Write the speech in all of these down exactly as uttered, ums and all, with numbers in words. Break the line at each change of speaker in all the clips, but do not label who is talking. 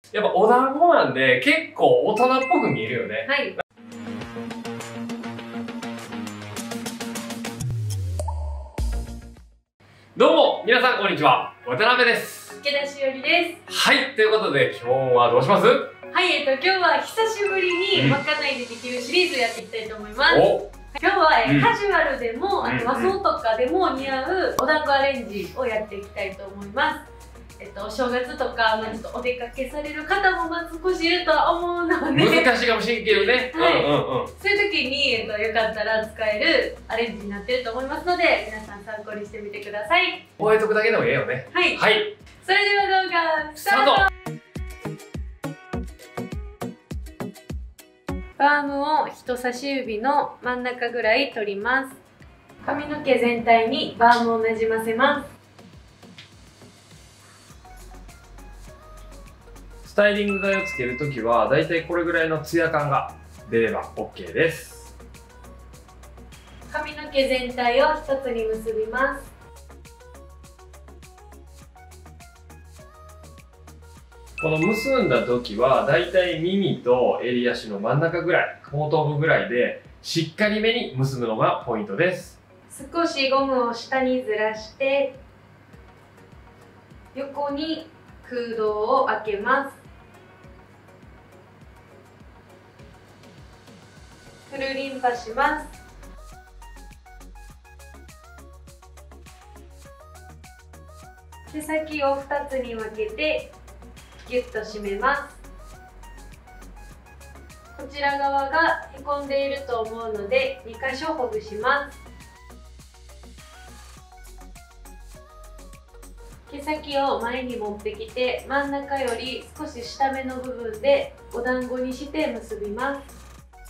やっぱお団子なんで結構大人っぽく見えるよね。
はい。
どうも皆さんこんにちは、渡辺です。
池田しおりです。
はい、ということで今日はどうします？
はい、えっと今日は久しぶりにまかないでできるシリーズやっていきたいと思います。お今日は、えー、カジュアルでも、あと和装とかでも似合うお団子アレンジをやっていきたいと思います。えっと、お正月とか、まあ、ちょっとお出かけされる方もまあ少しいるとは思うので
難しいかもしれんけどね、はい、うんうん、
そういう時に、えっと、よかったら使えるアレンジになってると思いますので、皆さん参考にしてみてください。
覚えとくだけでもいいよね。
はい、
はい、
それでは動画スタート。バームを人差し指の真ん中ぐらい取ります。髪の毛全体にバームをなじませます。
スタイリング剤をつけるときはだいたいこれぐらいのツヤ感が出れば オーケー です。
髪の毛全体を一つに結びます。
この結んだ時はだいたい耳と襟足の真ん中ぐらい、後頭部ぐらいでしっかりめに結ぶのがポイントです。
少しゴムを下にずらして横に空洞を開けます。くるりんぱします。手先をふたつに分けてギュッと締めます。こちら側がへこんでいると思うのでにかしょほぐします。毛先を前に持ってきて真ん中より少し下目の部分でお団子にして結びます。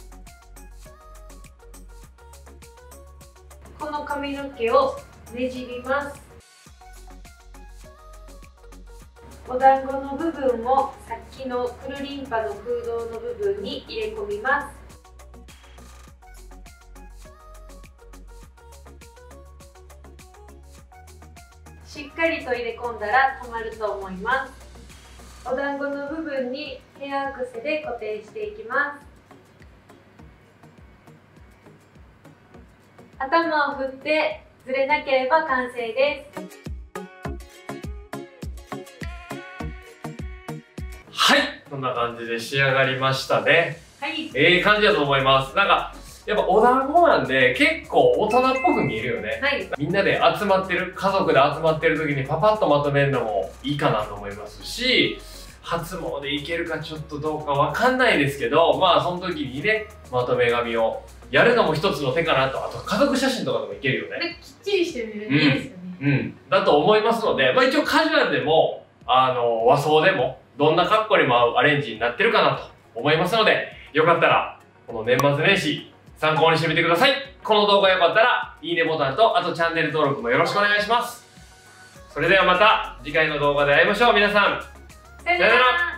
この髪の毛をねじります。お団子の部分をさっきのくるりんぱの空洞の部分に入れ込みます。しっかりと入れ込んだら止まると思います。お団子の部分にヘアアクセで固定していきます。頭を振ってずれなければ完成です。
はい、こんな感じで仕上がりましたね。
はい、
ええ感じだと思います。なんかやっぱお団子なんで結構大人っぽく見えるよね。はい、みんなで集まってる、家族で集まってる時にパパッとまとめるのもいいかなと思いますし、初詣いけるかちょっとどうかわかんないですけど、まあその時にねまとめ髪をやるのも一つの手かなと。あと家族写真とかでもいけるよね。
きっちりしてみるのいいですよね。
うん、うん、だと思いますので、まあ、一応カジュアルでもあの和装でもどんな格好にも合うアレンジになってるかなと思いますので、よかったらこの年末年始参考にしてみてください。この動画良かったらいいねボタンと、あとチャンネル登録もよろしくお願いします。それではまた次回の動画で会いましょう。皆さんさよなら。